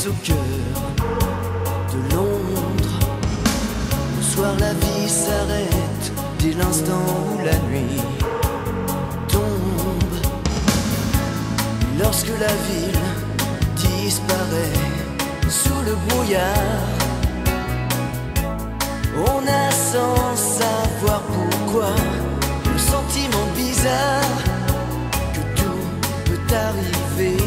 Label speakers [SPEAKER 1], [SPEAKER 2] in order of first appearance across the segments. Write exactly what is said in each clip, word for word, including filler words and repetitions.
[SPEAKER 1] au cœur de Londres. Le soir la vie s'arrête dès l'instant où la nuit tombe. Lorsque la ville disparaît sous le brouillard, on a sans savoir pourquoi le sentiment bizarre que tout peut arriver.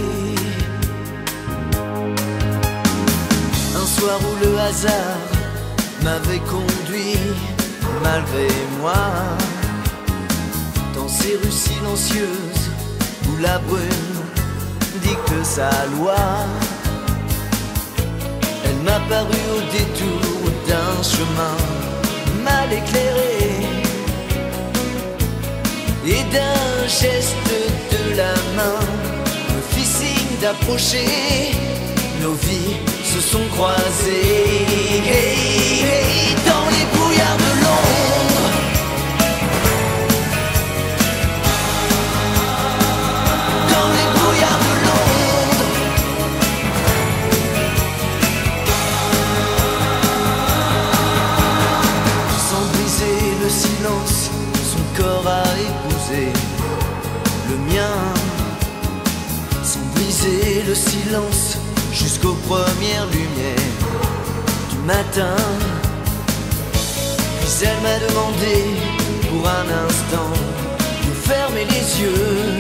[SPEAKER 1] Un soir où le hasard m'avait conduit malgré moi dans ces rues silencieuses où la brume dicte sa loi. Elle m'a paru au détour d'un chemin mal éclairé, et d'un geste de la main me fit signe d'approcher. Nos vies se sont croisées, hey, hey, dans les brouillards de Londres. Dans les brouillards de Londres. Sans briser le silence, son corps a épousé le mien. Sans briser le silence, jusqu'aux premières lumières du matin. Puis elle m'a demandé pour un instant de fermer les yeux.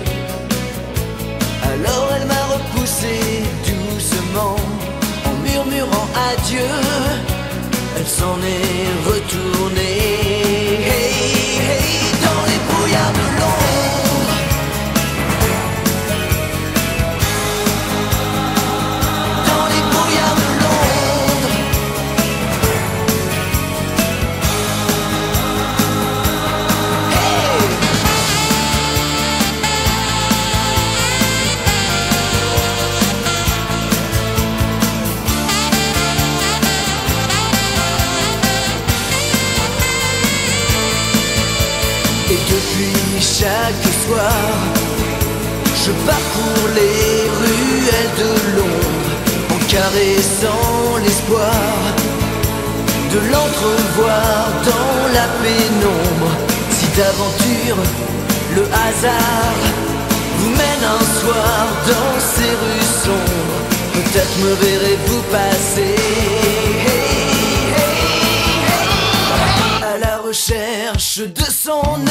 [SPEAKER 1] Alors elle m'a repoussé doucement en murmurant adieu. Elle s'en est retournée, hey, hey, dans les brouillards de Londres. Dans les brouillards de Londres. Hey! Et depuis chaque soir, je parcours les ruelles de Londres en caressant l'espoir de l'entrevoir dans la pénombre. Si d'aventure le hasard vous mène un soir dans ces rues sombres, peut-être me verrez-vous passer, hey, hey, hey, à la recherche de son